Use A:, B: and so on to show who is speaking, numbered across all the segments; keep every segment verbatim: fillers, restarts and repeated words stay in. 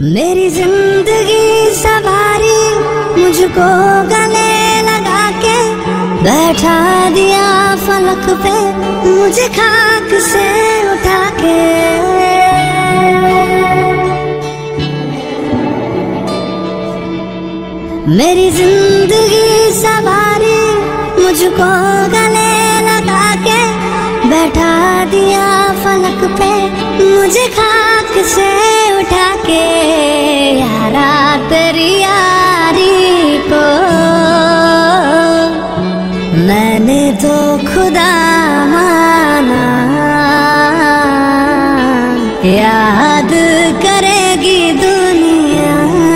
A: मेरी जिंदगी सवारी मुझको गले लगा के बैठा दिया फलक पे मुझे खाक से उठा के। मेरी जिंदगी सवारी मुझको गले लगा के बैठा दिया फलक पे मुझे खाक से उठा के। यारा तेरी यारी को मैंने तो खुदा माना, याद करेगी दुनिया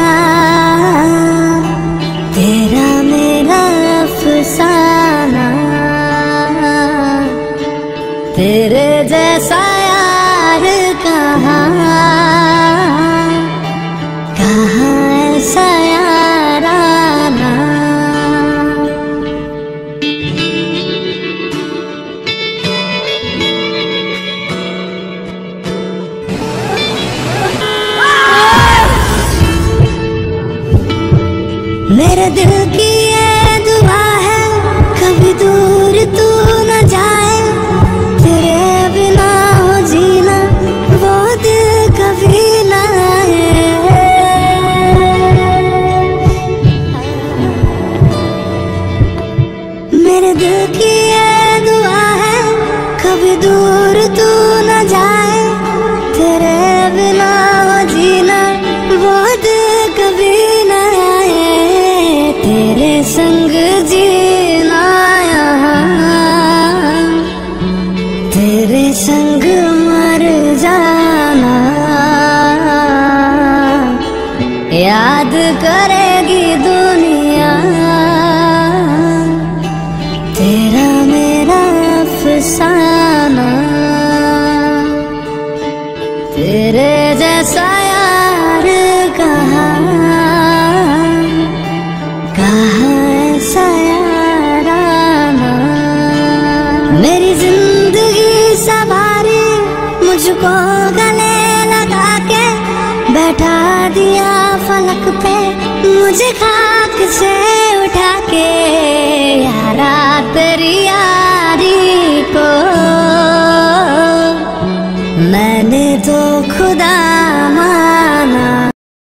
A: तेरा मेरा अफसाना। तेरे जैसा यार कहाँ कहाँ ऐसा याराना। मेरे दिल की ये दुआ है कभी दूर तू न जाए, तेरे बिना हो जीना वो दिल कभी न आए। मेरे दिल की ये दुआ है कभी दूर तू न जाए, तेरे बिना हो जीना वो दिल कभी न आए। तेरे संग जीना यहाँ तेरे संग मर जाना, याद करेगी दुनिया तेरा मेरा अफसाना। तेरे जैसा यार कहाँ कहाँ ऐसा याराना। मेरी जिंदगी सवारी मुझको गले लगा के बैठा दिया फलक पे मुझे खाक से